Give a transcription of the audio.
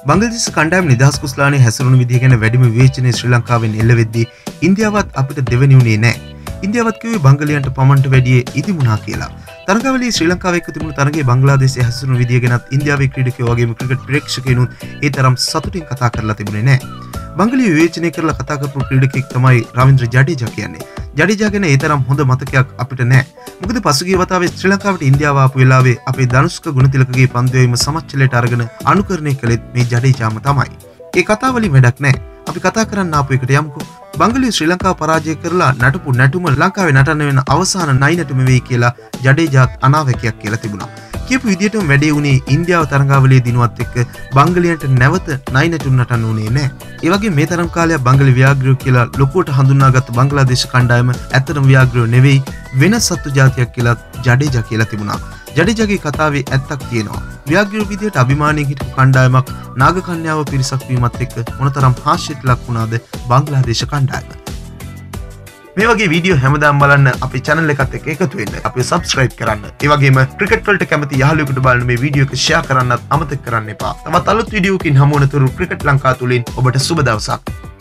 බංග්ලාදේශ කණ්ඩායම නිදහස් කුස්ලානේ හැසිරුණු විදිය ගැන වැඩිම විවේචනය ශ්‍රී ලංකාවෙන් එල්ල වෙද්දී ඉන්දියාවත් අපිට දෙවෙනි උනේ නැහැ. ඉන්දියාවත් කිව්වේ බංගලියන්ට පමණට වැඩියේ ඉදිමුණා කියලා. තරගවලදී ශ්‍රී ලංකාවේ එක්ක තිබුණු තරගයේ බංග්ලාදේශයේ හැසිරුණු විදිය ගැනත් ඉන්දියාවේ ක්‍රීඩකයෝ වගේම ක්‍රිකට් ප්‍රේක්ෂකයනුත් ඒ තරම් සතුටින් කතා කරලා තිබුණේ නැහැ. බංගලිය විවේචනය කරලා කතා කරපු ක්‍රීඩකෙක් තමයි රවීන්ද්‍ර ජඩේජා කියන්නේ. ජඩේජා ගැන ඒ තරම් හොඳ මතකයක් අපිට නැහැ. මොකද පසුගිය වතාවේ ශ්‍රී ලංකාවට ඉන්දියාව ආපු වෙලාවේ අපේ ධනුෂ්ක ගුණතිලකගේ පන්දුවීම සමච්චලයට අරගෙන අනුකරණය කළෙත් මේ ජඩේජාම තමයි. ඒ කතාව වලින් වැඩක් නැහැ. අපි කතා කරන්න ආපු එකට යමුකෝ. බංගලිය ශ්‍රී ලංකාව පරාජය කරලා නටපු නැටුම ලංකාවේ නටන්න වෙන අවසාන නයි නැටුම වෙයි කියලා ජඩේජාත් අනාවැකියක් කියලා තිබුණා. කියපු විදියටම වැඩේ උනේ ඉන්දියාව තරඟාවලියේ දිනුවත් එක්ක බංගලියන්ට නැවත නයි නැටුම් නටන්න උනේ නැහැ. ඒ වගේ මේ තරම් කාලයක් බංගලි ව්‍යාග්‍රයෝ කියලා ලොකුවට හඳුන්වාගත්තු බංග්ලාදේශ කණ්ඩායම ඇත්තටම ව්‍යාග්‍රයෝ නෙවෙයි වෙන සත්තු ජාතියක් කියලා ජඩේජා කියලා තිබුණා. ජඩේජාගේ කතාවේ ඇත්තක් තියෙනවා. ව්‍යාග්‍රයෝ විදියට අභිමානයෙන් හිටපු කණ්ඩායමක් නාග කන්‍යාව පිරිසක් වීමත් එක්ක මොනතරම් හාස්‍යයට ලක් වුණාද බංග්ලාදේශ කණ්ඩායම. මේ වගේ වීඩියෝ හැමදාම බලන්න අපේ channel එකත් එක්ක එකතු වෙන්න. අපිව subscribe කරන්න. ඒ වගේම ක්‍රිකට් වලට කැමති යාළුවෙකුට බලන්න මේ වීඩියෝ එක share කරන්නත් අමතක කරන්න එපා. තවත් අලුත් වීඩියෝකින් හමු වෙනතුරු ක්‍රිකට් ලංකාව තුලින් ඔබට සුබ දවසක්.